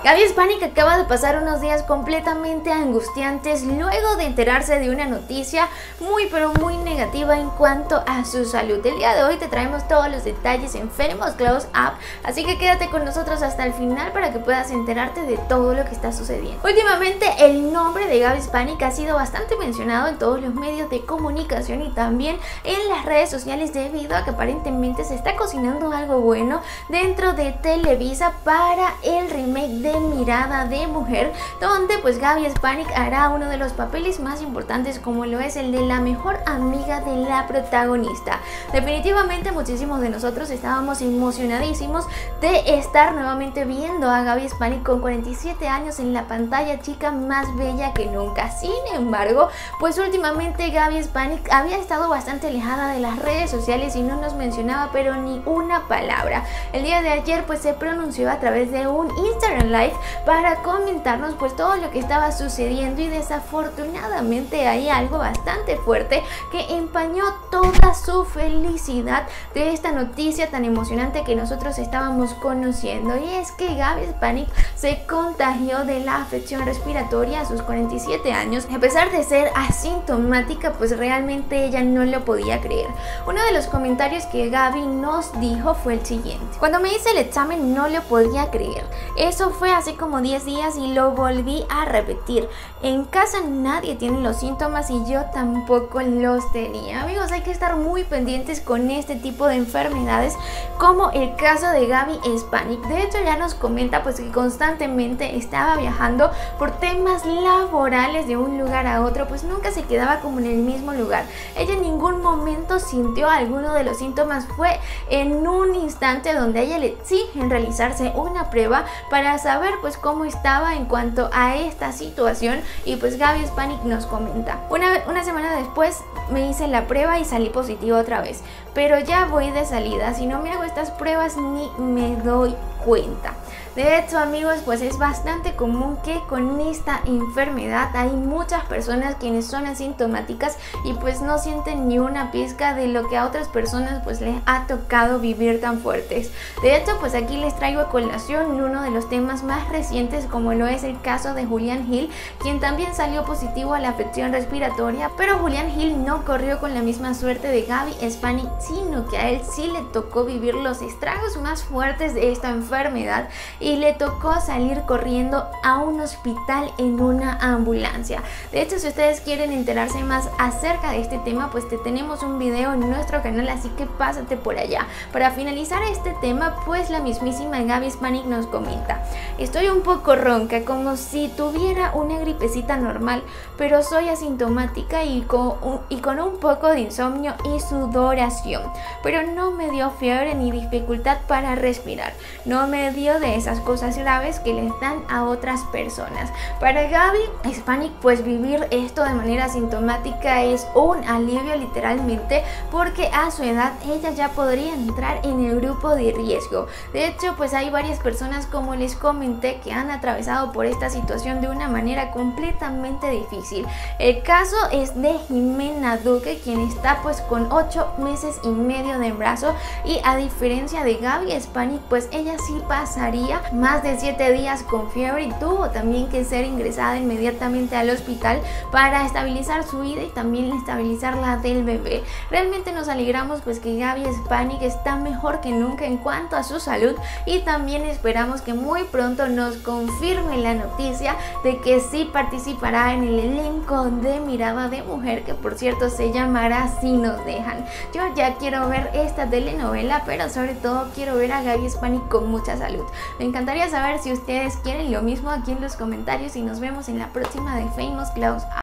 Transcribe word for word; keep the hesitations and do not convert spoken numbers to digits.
Gaby Spanik acaba de pasar unos días completamente angustiantes luego de enterarse de una noticia muy pero muy negativa en cuanto a su salud. El día de hoy te traemos todos los detalles en Famous Close Up, así que quédate con nosotros hasta el final para que puedas enterarte de todo lo que está sucediendo. Últimamente el nombre de Gaby Spanik ha sido bastante mencionado en todos los medios de comunicación y también en las redes sociales debido a que aparentemente se está cocinando algo bueno dentro de Televisa para el remake de Mirada de Mujer, donde pues Gaby Spanik hará uno de los papeles más importantes, como lo es el de la mejor amiga de la protagonista. Definitivamente muchísimos de nosotros estábamos emocionadísimos de estar nuevamente viendo a Gaby Spanik con cuarenta y siete años en la pantalla, chica más bella que nunca. Sin embargo, pues últimamente Gaby Spanik había estado bastante alejada de las redes sociales y no nos mencionaba pero ni una palabra. El día de ayer pues se pronunció a través de un Instagram Live para comentarnos pues todo lo que estaba sucediendo, y desafortunadamente hay algo bastante fuerte que empañó toda su felicidad de esta noticia tan emocionante que nosotros estábamos conociendo, y es que Gaby Spanik se contagió de la afección respiratoria a sus cuarenta y siete años. A pesar de ser asintomática, pues realmente ella no lo podía creer. Uno de los comentarios que Gaby nos dijo fue el siguiente: cuando me hice el examen no lo podía creer, eso fue hace como diez días y lo volví a repetir. En casa nadie tiene los síntomas y yo tampoco los tenía. Amigos, hay que estar muy pendientes con este tipo de enfermedades, como el caso de Gaby Spanik. De hecho ya nos comenta pues que constantemente estaba viajando por temas laborales de un lugar a otro, pues nunca se quedaba como en el mismo lugar. Ella en ningún momento sintió alguno de los síntomas. Fue en un instante donde a ella le exigen realizarse una prueba para saber pues cómo estaba en cuanto a esta situación, y pues Gaby Spanik nos comenta: una, una semana después me hice la prueba y salí positiva otra vez, pero ya voy de salida, si no me hago estas pruebas ni me doy cuenta. De hecho, amigos, pues es bastante común que con esta enfermedad hay muchas personas quienes son asintomáticas y pues no sienten ni una pizca de lo que a otras personas pues les ha tocado vivir tan fuertes. De hecho, pues aquí les traigo a colación uno de los temas más recientes, como lo es el caso de Julián Gil, quien también salió positivo a la afección respiratoria, pero Julián Gil no corrió con la misma suerte de Gaby Spanik, sino que a él sí le tocó vivir los estragos más fuertes de esta enfermedad y le tocó salir corriendo a un hospital en una ambulancia. De hecho, si ustedes quieren enterarse más acerca de este tema, pues te tenemos un video en nuestro canal, así que pásate por allá. Para finalizar este tema, pues la mismísima Gaby Spanik nos comenta: estoy un poco ronca, como si tuviera una gripecita normal, pero soy asintomática y con un, y con un poco de insomnio y sudoración, pero no me dio fiebre ni dificultad para respirar, no me dio de esas cosas graves que les dan a otras personas. Para Gaby Spanik, pues vivir esto de manera asintomática es un alivio literalmente, porque a su edad ella ya podría entrar en el grupo de riesgo. De hecho, pues hay varias personas, como les comenté, que han atravesado por esta situación de una manera completamente difícil. El caso es de Jimena Duque, quien está pues con ocho meses y medio de embarazo, y a diferencia de Gaby Spanik, pues ella sí pasaría más de siete días con fiebre y tuvo también que ser ingresada inmediatamente al hospital para estabilizar su vida y también estabilizar la del bebé. Realmente nos alegramos pues que Gaby Spanik está mejor que nunca en cuanto a su salud, y también esperamos que muy pronto nos confirme la noticia de que sí participará en el elenco de Mirada de Mujer, que por cierto se llamará Si Nos Dejan. Yo ya quiero ver esta telenovela, pero sobre todo quiero ver a Gaby Spanik con mucha salud. Me encantaría saber si ustedes quieren lo mismo aquí en los comentarios, y nos vemos en la próxima de Famous Close Up.